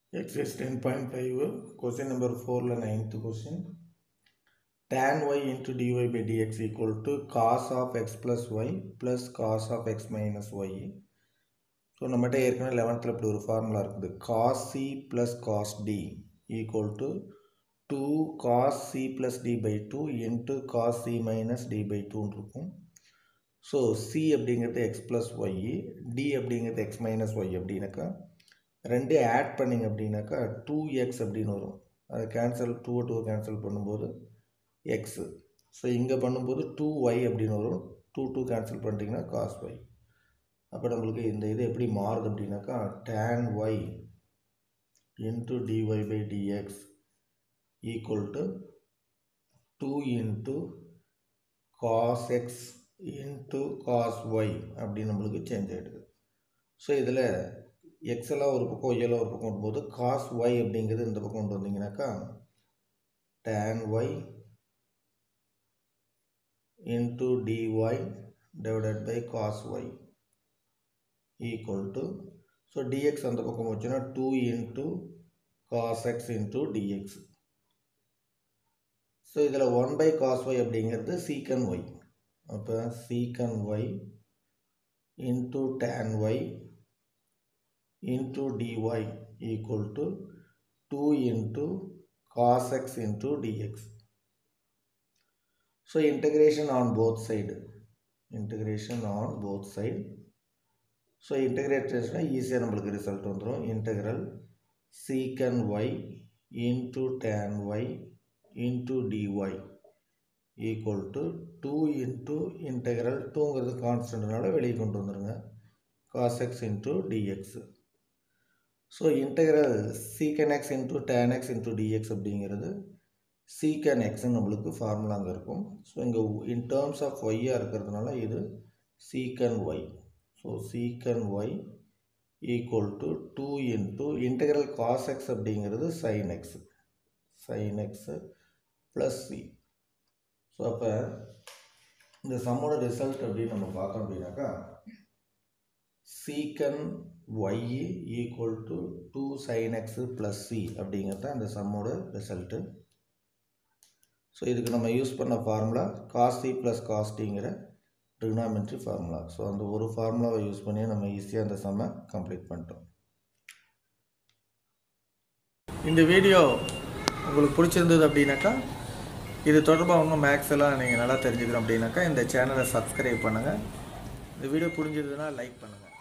Exercise 10.5 question number 4 9th question. Tan y into dy by dx equal to cos of x plus y plus cos of x minus y. So நம்மகிட்ட ஏற்கனவே 11th இப்படி ஒரு formula இருக்குது. cos c plus cos d equal to 2 cos c plus d by 2 into cos c minus d by 2 இருக்கும். So c அப்படிங்கிறது x plus y, d அப்படிங்கிறது x minus y அப்படின்னாக்கா ரெண்டு ஆட் பண்ணிங்க அப்படின்னாக்கா 2x அப்படின்னு வரும். அதை கேன்சல் 2 கேன்சல் பண்ணும்போது எக்ஸு. ஸோ இங்கே பண்ணும்போது 2y அப்படின்னு வரும். 2 கேன்சல் பண்ணிட்டீங்கன்னா காஸ் y. அப்போ நம்மளுக்கு இந்த இது எப்படி மாறுது அப்படின்னாக்கா tan y into dy by dx equal to 2 into cos x into cos y அப்படின்னு நம்மளுக்கு சேஞ்ச் ஆகிடுது. ஸோ இதில் எக்ஸெல்லாம் ஒரு பக்கம் ஒய்யெல்லாம் ஒரு பக்கம் வரும்போது காஸ் ஒய் அப்படிங்கிறது இந்த பக்கம் கொண்டு வந்தீங்கன்னாக்கா tan y into dy divided by cos y equal to so dx அந்த பக்கம் வச்சுன்னா 2 into cos x into dx. So இதில் 1 பை காஸ் ஒய் அப்படிங்கிறது சீக்கன் ஒய். அப்போ secant y into tan y into dy equal to 2 into cos x into dx. So integration on both side. Integration on both side. So integration easy நம்மளுக்கு result வந்துரும். Integral secant y into tan y into dy equal to 2 into integral 2ங்கிறது கான்ஸ்டன்ட்னால வெளியே கொண்டு வந்துருங்க cos x into dx. So integral secant x into tan x into dx அப்படிங்கிறது secant எக்ஸ்ன்னு நம்மளுக்கு ஃபார்முலா அங்கே இருக்கும். ஸோ இங்கே இன் டேர்ம்ஸ் ஆஃப் ஒய்யாக இருக்கிறதுனால இது secant y. So secant y equal to 2 into integral cos x அப்படிங்கிறது sine x. Sine x plus c. So அப்போ இந்த சம்மோட ரிசல்ட் அப்படின்னு நம்ம பார்த்தோம் அப்படின்னாக்கா சீக்கன் y equal to 2 sin x plus c அப்படிங்கிறது அந்த சம்மோட ரிசல்ட்டு. ஸோ இதுக்கு நம்ம யூஸ் பண்ண formula cos c plus cos tங்கிற ட்ரிக்னாமெட்ரி ஃபார்முலா. ஸோ அந்த ஒரு ஃபார்முலாவை யூஸ் பண்ணி நம்ம ஈஸியாக அந்த சம்மை கம்ப்ளீட் பண்ணிட்டோம். இந்த வீடியோ உங்களுக்கு பிடிச்சிருந்தது அப்படின்னாக்கா இது தொடர்பாக இன்னும் மேக்ஸ் எல்லாம் நீங்கள் நல்லா தெரிஞ்சுக்கணும் அப்படின்னாக்கா இந்த சேனலை சப்ஸ்கிரைப் பண்ணுங்கள். இந்த வீடியோ புரிஞ்சதுன்னா லைக் பண்ணுங்கள்.